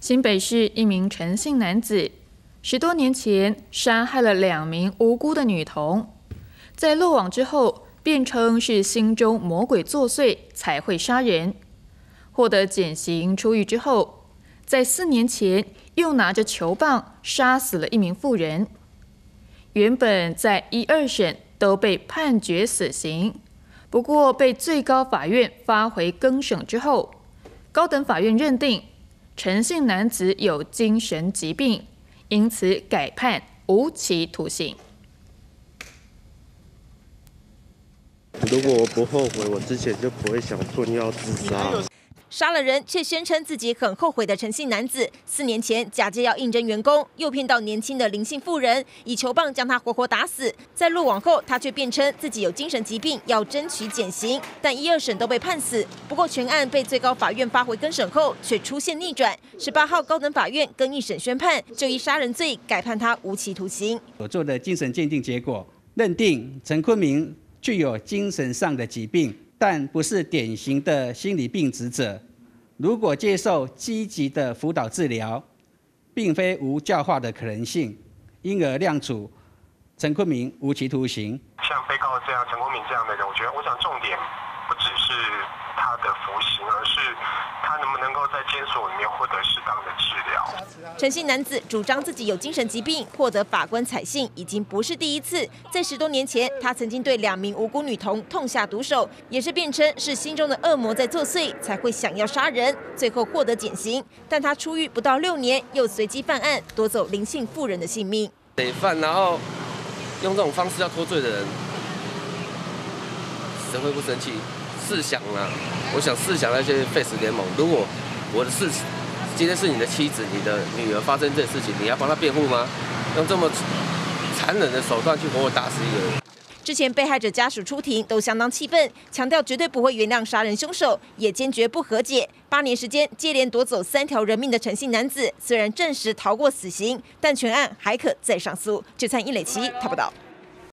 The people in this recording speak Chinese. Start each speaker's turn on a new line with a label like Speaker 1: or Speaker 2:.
Speaker 1: 新北市一名陈姓男子10多年前杀害了2名无辜的女童，在落网之后，辩称是心中魔鬼作祟才会杀人。获得减刑出狱之后，在4年前又拿着球棒杀死了1名妇人。原本在1、2审都被判决死刑，不过被最高法院发回更审之后，高等法院认定陈姓男子有精神疾病，因此改判无期徒刑。
Speaker 2: 如果我不后悔，我之前就不会想吞药自杀。
Speaker 3: 杀了人却宣称自己很后悔的陈姓男子，4年前假借要应征员工，诱骗到年轻的林姓妇人，以球棒将她活活打死。在落网后，他却辩称自己有精神疾病，要争取减刑，但1、2审都被判死。不过全案被最高法院发回更审后，却出现逆转。18号高等法院更1审宣判，就依杀人罪改判他无期徒刑。
Speaker 4: 所做的精神鉴定结果认定陈坤明具有精神上的疾病，但不是典型的心理病质者。如果接受积极的辅导治疗，并非无教化的可能性，因而量处陈坤明无期徒刑。
Speaker 5: 像被告这样、陈坤明这样的人，我想重点不只是他的服刑，而是他能不能够在监所里面获得适当的治疗。
Speaker 3: 陈姓男子主张自己有精神疾病，获得法官采信已经不是第一次。在10多年前，他曾经对2名无辜女童痛下毒手，也是辩称是心中的恶魔在作祟，才会想要杀人，最后获得减刑。但他出狱不到6年，又随机犯案，夺走林姓妇人的性命。
Speaker 6: 累犯，然后用这种方式要脱罪的人，谁会不生气？试想啊，我想试想那些废死联盟，如果我的事情今天是你的妻子、你的女儿发生这事情，你要帮她辩护吗？用这么残忍的手段去活活打死一个人。
Speaker 3: 之前被害者家属出庭都相当气愤，强调绝对不会原谅杀人凶手，也坚决不和解。8年时间接连夺走3条人命的陈姓男子，虽然证实逃过死刑，但全案还可再上诉。就参一磊奇，他报道。